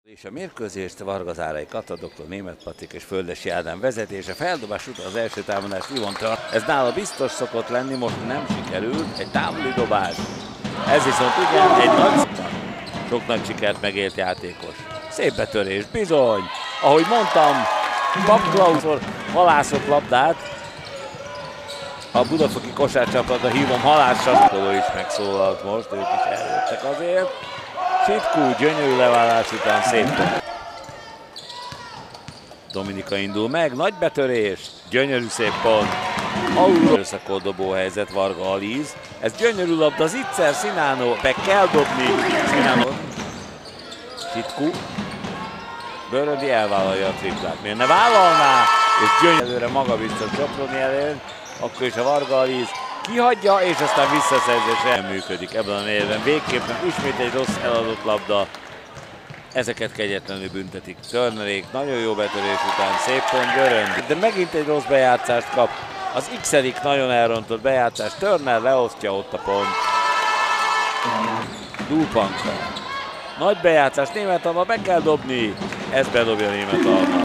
És a mérkőzést Varga-Zárai Kata, dr. Németh Patrik és Földessy Ádám vezetése. Feldobás után az első támadást Ivontól. Ez nála biztos szokott lenni, most nem sikerült. Egy távoli dobás. Ez viszont igen, egy sok nagy sikert megélt játékos. Szép betörés, bizony. Ahogy mondtam, Papklauzor halászott labdát. A budafoki kosárcsapat, a hívom halással is megszólalt most, ők is eljöttek azért. Sitkú gyönyörű leválás után szép top. Dominika indul meg, nagy betörés, gyönyörű szép pont. Erőszakolt dobóhelyzet Varga Alíz. Ez gyönyörű labda, Zicser, Sinano, be kell dobni. Sinano. Sitkú. Bőröndi elvállalja a triplát. Miért ne vállalná? És gyönyörűre magabiztos Soproni elén. Akkor is a Varga Alíz kihagyja, és aztán visszaszerzésre nem működik ebben a négyben. Végképpen ismét egy rossz eladott labda. Ezeket kegyetlenül büntetik. Turnerék nagyon jó betörés után, szép pont Bőröndi. De megint egy rossz bejátszást kap. Az X-edik nagyon elrontott bejátszás. Turner leosztja ott a pont. Dúpanka. Nagy bejátszás, Németh Alma be kell dobni. Ezt bedobja Németh Alma.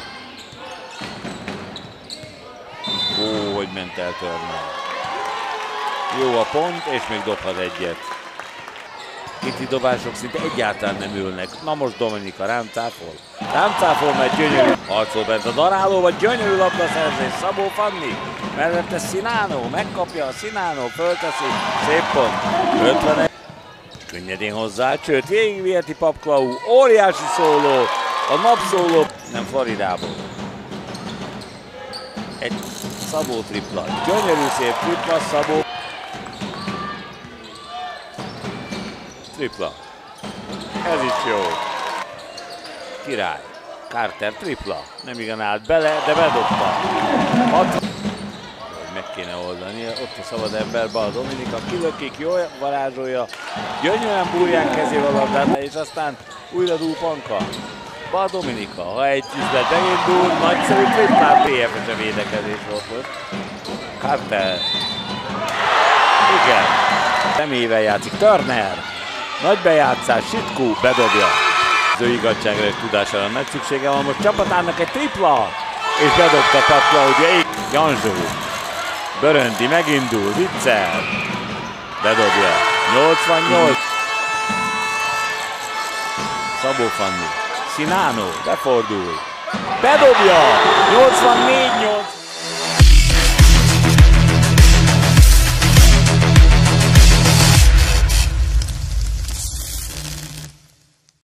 Ó, hogy ment el Turner. Jó a pont, és még dobhat egyet. Kinti dobások szinte egyáltalán nem ülnek. Na most Dominika rámcáfol. Rámcáfol, mert gyönyörű. Harcol bent a darálóba, gyönyörű labdaszerzés. Szabó Fanni. Mellette Sinano, megkapja a Sinano, fölteszi. Szép pont. 51. Könnyedén hozzá, sőt végigviheti Papklau. Óriási szóló. A napszóló. Nem Floridából. Egy Szabó tripla. Gyönyörű szép tripla Szabó. Tripla. Ez is jó. Király. Carter tripla. Nem igen állt bele, de bedobta. Meg kéne oldani. Ott a szabad ember, bal Dominika kilökik, jól varázsolja. Gyönyörűen búrján kezével a labdát, és aztán újra Dúpanka. Bal Dominika. Ha egy üzlet megindul, nagyszerű triplát, BF-es védekezés volt most. Carter. Igen. Személyével játszik. Turner. Nagy bejátszás, Sitkú bedobja. Az ő igazságra és tudására nagy szüksége van. Most csapatának egy tripla, és bedobta Papklau, ugye Janzsó. Bőröndi megindul, Zicser. Bedobja. 88. Szabó Fanni. Sinano befordul. Bedobja. 84-8.